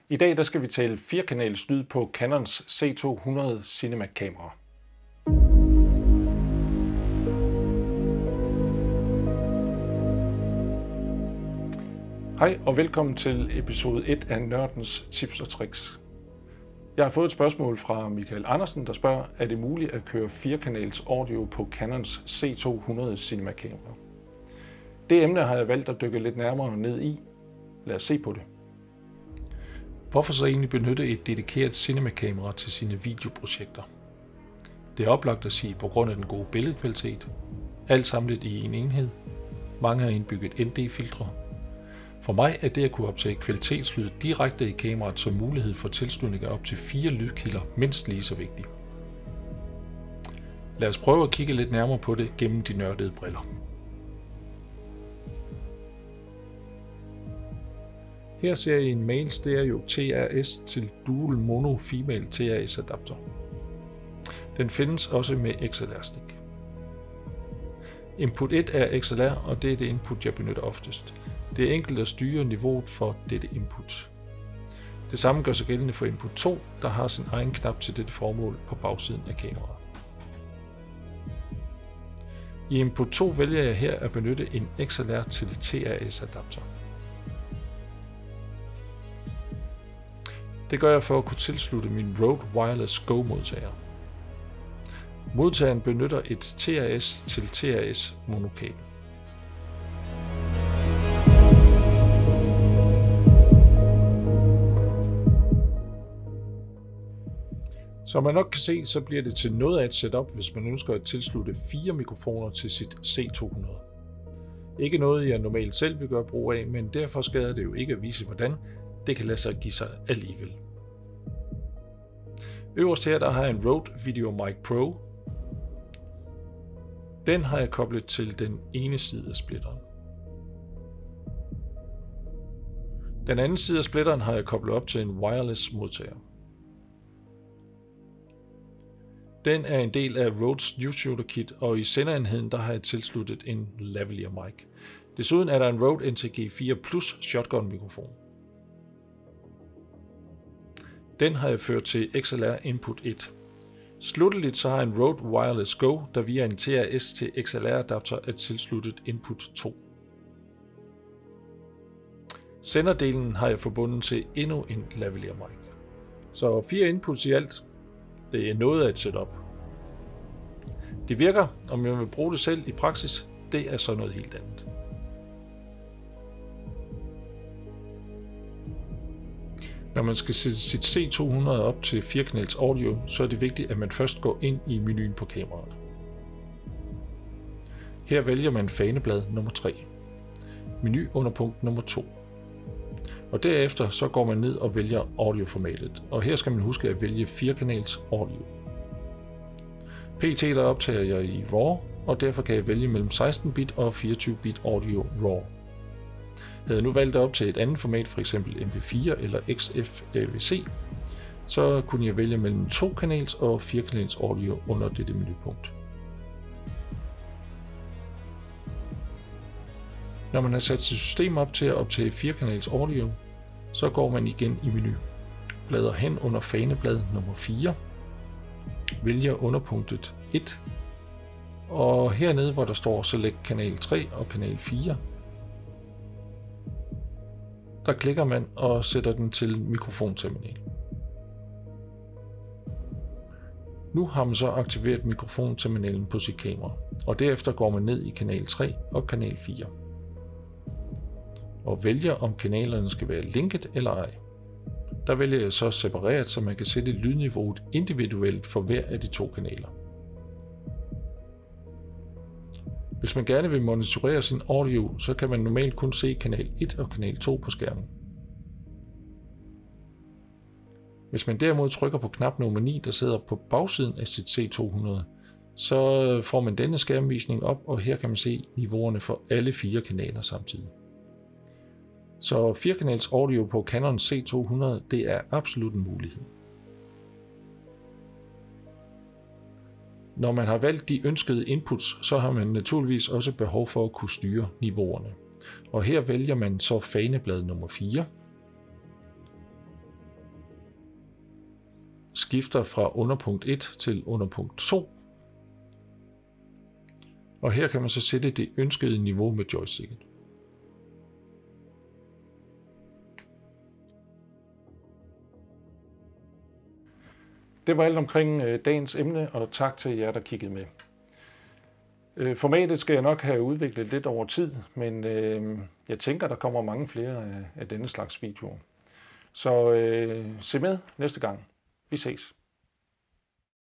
I dag der skal vi tale 4-kanals lyd på Canons C200 Cinema kamera. Hej og velkommen til episode 1 af Nørdens Tips og Tricks. Jeg har fået et spørgsmål fra Michael Andersen, der spørger, er det muligt at køre 4-kanals audio på Canons C200 Cinema kamera? Det emne har jeg valgt at dykke lidt nærmere ned i. Lad os se på det. Hvorfor så egentlig benytte et dedikeret cinema-kamera til sine videoprojekter? Det er oplagt at sige på grund af den gode billedkvalitet, alt samlet i en enhed. Mange har indbygget ND-filtre. For mig er det at kunne optage kvalitetslyd direkte i kameraet som mulighed for tilslutning af op til 4 lydkilder mindst lige så vigtigt. Lad os prøve at kigge lidt nærmere på det gennem de nørdede briller. Her ser I en Male Stereo TRS til Dual Mono Female TRS adapter. Den findes også med XLR-stik. Input 1 er XLR, og det er det input, jeg benytter oftest. Det er enkelt at styre niveauet for dette input. Det samme gør sig gældende for input 2, der har sin egen knap til dette formål på bagsiden af kameraet. I input 2 vælger jeg her at benytte en XLR til TRS adapter. Det gør jeg for at kunne tilslutte min Rode Wireless Go modtager. Modtageren benytter et TRS til TRS monokabel. Som man nok kan se, så bliver det til noget af et setup, hvis man ønsker at tilslutte 4 mikrofoner til sit C200. Ikke noget, jeg normalt selv vil gøre brug af, men derfor skader det jo ikke at vise, hvordan det kan lade sig give sig alligevel. Øverst her der har jeg en Rode VideoMic Pro. Den har jeg koblet til den ene side af splitteren. Den anden side af splitteren har jeg koblet op til en wireless modtager. Den er en del af Rodes Newshooter Kit, og i senderenheden der har jeg tilsluttet en lavalier mic. Desuden er der en Rode NTG4 Plus shotgun mikrofon. Den har jeg ført til XLR input 1. Slutteligt så har jeg en Rode Wireless Go, der via en TRS til XLR adapter er tilsluttet input 2. Senderdelen har jeg forbundet til endnu en lavalier mic. Så 4 inputs i alt. Det er noget af et setup. Det virker, om jeg vil bruge det selv i praksis, det er så noget helt andet. Når man skal sætte sit C200 op til 4-kanals audio, så er det vigtigt, at man først går ind i menuen på kameraet. Her vælger man faneblad nummer 3, menu under punkt nummer 2. Og derefter så går man ned og vælger audioformatet, og her skal man huske at vælge 4-kanals audio. PT der optager jeg i RAW, og derfor kan jeg vælge mellem 16-bit og 24-bit audio RAW. Havde jeg nu valgt op til et andet format, f.eks. MP4 eller XFAVC, så kunne jeg vælge mellem 2-kanals og 4-kanals audio under dette menupunkt. Når man har sat sit system op til at optage 4-kanals audio, så går man igen i menu, bladrer hen under faneblad nummer 4, vælger underpunktet 1, og hernede hvor der står Select kanal 3 og kanal 4, der klikker man og sætter den til mikrofonterminal. Nu har man så aktiveret mikrofonterminalen på sit kamera, og derefter går man ned i kanal 3 og kanal 4. Og vælger om kanalerne skal være linket eller ej. Der vælger jeg så separeret, så man kan sætte lydniveauet individuelt for hver af de 2 kanaler. Hvis man gerne vil monitorere sin audio, så kan man normalt kun se kanal 1 og kanal 2 på skærmen. Hvis man derimod trykker på knap nummer 9, der sidder på bagsiden af sit C200, så får man denne skærmvisning op, og her kan man se niveauerne for alle 4 kanaler samtidig. Så 4-kanals audio på Canon C200, det er absolut en mulighed. Når man har valgt de ønskede inputs, så har man naturligvis også behov for at kunne styre niveauerne. Og her vælger man så faneblad nummer 4. skifter fra underpunkt 1 til underpunkt 2. Og her kan man så sætte det ønskede niveau med joysticket. Det var alt omkring dagens emne, og tak til jer, der kiggede med. Formatet skal jeg nok have udviklet lidt over tid, men jeg tænker, der kommer mange flere af denne slags videoer. Så se med næste gang. Vi ses.